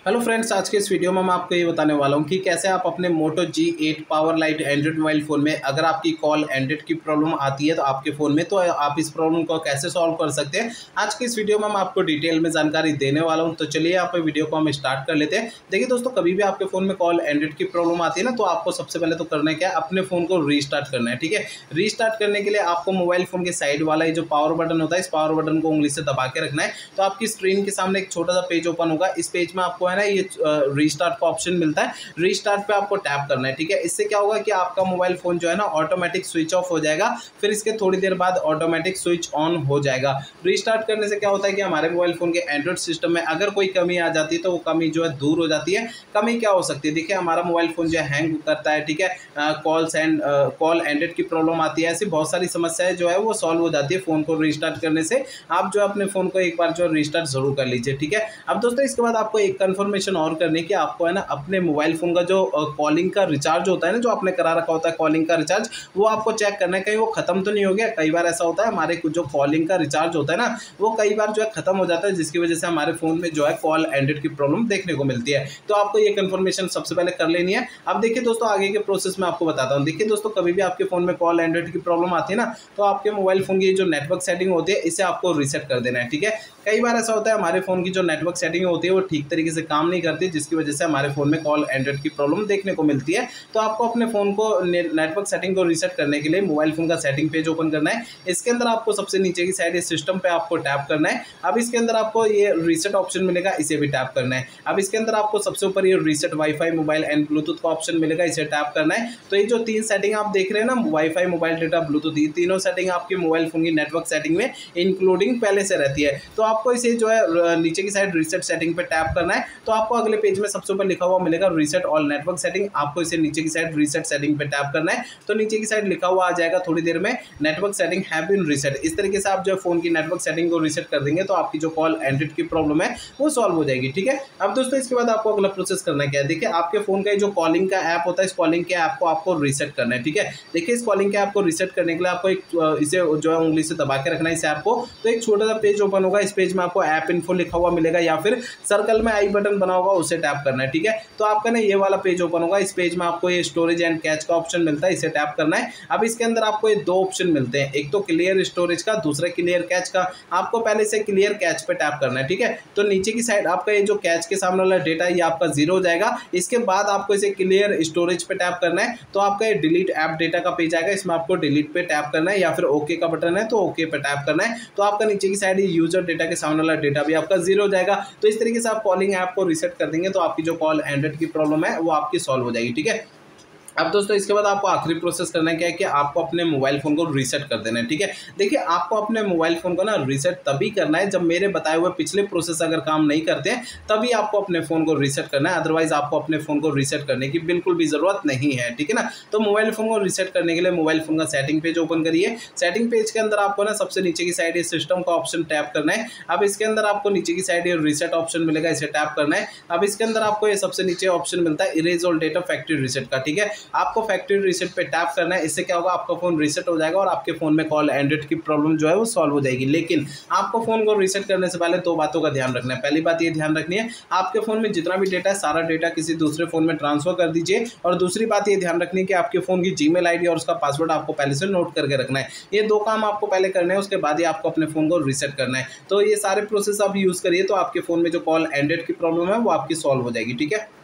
Hello friends, आज के इस वीडियो में मैं आपको ये बताने वाला हूँ कि कैसे आप अपने Moto G8 power lite Android mobile phone में अगर आपकी कॉल एंडेड की प्रॉब्लम आती है तो आपके फ़ोन में, तो आप इस प्रॉब्लम को कैसे सॉल्व कर सकते हैं। आज की इस वीडियो में मैं आपको डिटेल में जानकारी देने वाला हूँ। तो चलिए यहाँ पे वीडियो को हम स्टार्ट कर लेते हैं। देखिए दोस्तों, कभी भी आपके फ़ोन में कॉल एंडेड की प्रॉब्लम आती है ना, तो आपको सबसे पहले तो करना क्या है, अपने फ़ोन को रीस्टार्ट करना है। ठीक है, रीस्टार्ट करने के लिए आपको मोबाइल फ़ोन के साइड वाला ये जो पावर बटन होता है, इस पावर बटन को उंगली से दबा के रखना है। तो आपकी स्क्रीन के सामने एक छोटा सा पेज ओपन होगा। इस पेज में आपको है ना ये रीस्टार्ट का ऑप्शन मिलता है। रीस्टार्ट पे आपको टैप करना है। ठीक है, इससे क्या होगा कि आपका मोबाइल फोन जो है ना ऑटोमेटिक स्विच ऑफ हो जाएगा, फिर इसके थोड़ी देर बाद ऑटोमेटिक स्विच ऑन हो जाएगा। रीस्टार्ट करने से क्या होता है कि हमारे मोबाइल फोन के एंड्रॉइड सिस्टम में अगर कोई कमी आ जाती है तो वो कमी जो है दूर हो जाती है। कमी क्या हो सकती है, देखिए हमारा मोबाइल फोन जो है हैंग करता है। ठीक है, कॉल एंडेड की प्रॉब्लम आती है, ऐसी बहुत सारी समस्याएं जो है वो सॉल्व हो जाती है फोन को रीस्टार्ट करने से। आप जो अपने फोन को एक बार जो रीस्टार्ट जरूर कर लीजिए। ठीक है, अब दोस्तों इसके बाद आपको एक कंफर्मेशन और करनी कि आपको है ना अपने मोबाइल फोन का जो कॉलिंग का रिचार्ज होता है ना, जो आपने करा रखा होता है कॉलिंग का रिचार्ज, वो आपको चेक करना है कहीं वो खत्म तो नहीं हो गया। कई बार ऐसा होता है हमारे कुछ जो कॉलिंग का रिचार्ज होता है ना, वो कई बार जो है खत्म हो जाता है, जिसकी वजह से हमारे फोन में जो है कॉल एंडेड की प्रॉब्लम देखने को मिलती है। तो आपको ये कंफर्मेशन सबसे पहले कर लेनी है। अब देखिए दोस्तों, आगे के प्रोसेस में आपको बताता हूँ। देखिए दोस्तों, कभी भी आपके फोन में कॉल एंडेड की प्रॉब्लम आती है ना, तो आपके मोबाइल फोन की जो नेटवर्क सेटिंग होती है इसे आपको रीसेट कर देना है। ठीक है, कई बार ऐसा होता है हमारे फोन की जो नेटवर्क सेटिंग होती है वो ठीक तरीके से काम नहीं करती, जिसकी वजह से हमारे फोन में कॉल एंड्रॉइड की प्रॉब्लम देखने को मिलती है। तो आपको अपने फोन को नेटवर्क सेटिंग को रीसेट करने के लिए मोबाइल फोन का सेटिंग पेज ओपन करना है। इसके अंदर आपको सबसे नीचे की साइड सिस्टम पे आपको टैप करना है। अब इसके अंदर आपको ये रीसेट ऑप्शन मिलेगा, इसे भी टैप करना है। अब इसके अंदर आपको सबसे ऊपर ये reset wifi mobile and Bluetooth का ऑप्शन मिलेगा, इसे टैप करना है। तो ये जो तीन सेटिंग आप देख रहे हैं ना, वाईफाई, मोबाइल डेटा, ब्लूटूथ, ये तीनों सेटिंग आपकी मोबाइल फोन की नेटवर्क सेटिंग में इंक्लूडिंग पहले से रहती है। तो आपको इसे जो है नीचे की साइड रीसेट सेटिंग पे टैप करना है। तो आपको अगले पेज में सबसे ऊपर लिखा हुआ मिलेगा रीसेट ऑल नेटवर्क सेटिंग। आपको इसे नीचे की साइड रीसेट सेटिंग पे टैप करना है। तो नीचे की साइड लिखा हुआ आ जाएगा थोड़ी देर में, network setting have been reset. इस तरीके से आप जो फोन की नेटवर्क सेटिंग को रीसेट कर देंगे तो आपकी जो कॉल एंडेड की प्रॉब्लम है वो सॉल्व हो जाएगी। ठीक है, अब दोस्तों इसके बाद आपको अगला प्रोसेस करना क्या है। देखिए आपके फोन का जो कॉलिंग का ऐप होता है, इस कॉलिंग के ऐप को आपको रीसेट करना है। ठीक है, देखिए इस कॉलिंग के ऐप को रीसेट करने के लिए आपको एक इसे जो है उंगली से दबा के रखना है इस ऐप को। तो एक छोटा सा पेज ओपन होगा, इस पेज में आपको ऐप इन्फो लिखा हुआ मिलेगा या फिर सर्कल में आई बटन बना होगा, उसे टैप करना है। ठीक है, तो आपका ना ये वाला पेज ओपन होगा। इस पेज में आपको ये स्टोरेज एंड कैच का ऑप्शन मिलता है, इसे टैप करना है। अब इसके अंदर आपको ये दो ऑप्शन मिलते हैं, एक तो क्लियर स्टोरेज का, दूसरा क्लियर कैच का। आपको पहले से क्लियर कैच पे टैप करना है। ठीक है, तो नीचे की साइड आपका ये जो कैच के सामने वाला डेटा है ये आपका 0 हो जाएगा। इसके बाद आपको इसे क्लियर स्टोरेज पे टैप करना है। तो आपका ये डिलीट ऐप डेटा का पेज आएगा, इसमें आपको डिलीट पे टैप करना है या फिर ओके का बटन है तो ओके पे टैप करना है। तो आपका नीचे की साइड यूजर डेटा के सामने वाला डेटा भी आपका 0 हो जाएगा। तो इस तरीके से आप कॉलिंग ऐप को रीसेट कर देंगे तो आपकी जो कॉल एंडेड की प्रॉब्लम है वो आपकी सॉल्व हो जाएगी। ठीक है, अब दोस्तों इसके बाद आपको आखिरी प्रोसेस करना है क्या है कि आपको अपने मोबाइल फ़ोन को रीसेट कर देना है। ठीक है, देखिए आपको अपने मोबाइल फ़ोन को ना रीसेट तभी करना है जब मेरे बताए हुए पिछले प्रोसेस अगर काम नहीं करते हैं, तभी आपको अपने फ़ोन को रीसेट करना है। अदरवाइज आपको अपने फ़ोन को रीसेट करने की बिल्कुल भी ज़रूरत नहीं है। ठीक है ना, तो मोबाइल फ़ोन को रीसेट करने के लिए मोबाइल फ़ोन का सेटिंग पेज ओपन करिए। सेटिंग पेज के अंदर आपको ना सबसे नीचे की साइड ये सिस्टम का ऑप्शन टैप करना है। अब इसके अंदर आपको नीचे की साइड ये रीसेट ऑप्शन मिलेगा, इसे टैप करना है। अब इसके अंदर आपको ये सबसे नीचे ऑप्शन मिलता है erase all data factory reset का। ठीक है, आपको फैक्ट्री रीसेट पे टैप करना है। इससे क्या होगा, आपका फोन रीसेट हो जाएगा और आपके फोन में कॉल एंडेड की प्रॉब्लम जो है वो सॉल्व हो जाएगी। लेकिन आपको फोन को रीसेट करने से पहले दो बातों का ध्यान रखना है। पहली बात ये ध्यान रखनी है, आपके फोन में जितना भी डेटा है सारा डेटा किसी दूसरे फोन में ट्रांसफर कर दीजिए। और दूसरी बात ये ध्यान रखनी है कि आपके फोन की जीमेल आईडी और उसका पासवर्ड आपको पहले से नोट करके रखना है। ये दो काम आपको पहले करने हैं, उसके बाद ही आपको अपने फोन को रीसेट करना है। तो ये सारे प्रोसेस आप यूज करिए तो आपके फोन में जो कॉल एंडेड की प्रॉब्लम है वो आपकी सॉल्व हो जाएगी। ठीक है।